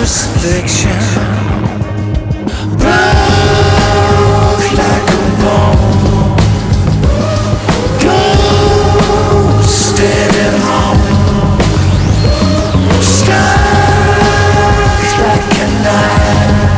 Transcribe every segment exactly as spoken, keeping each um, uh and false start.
crucifixion broke like a bone. Ghost at home, struck like a knife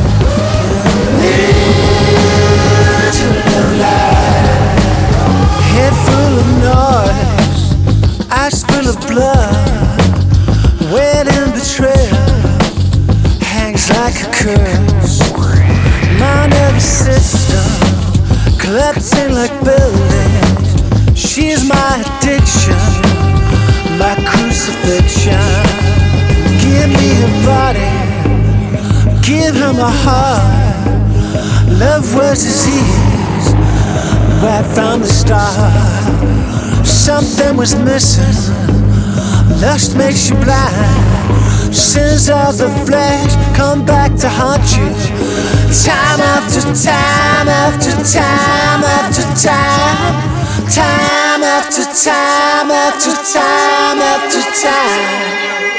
into the light. Head full of noise, eyes full of blood, wet in betrayal, hangs like a curse. My nervous system collapsing like buildings. She's my addiction, my crucifixion. Give me her body, give her my heart. Love was disease right from the start. Something was missing. Lust makes you blind. Sins of the flesh come back to haunt you. Time after time after time after time. Time after time after time after time.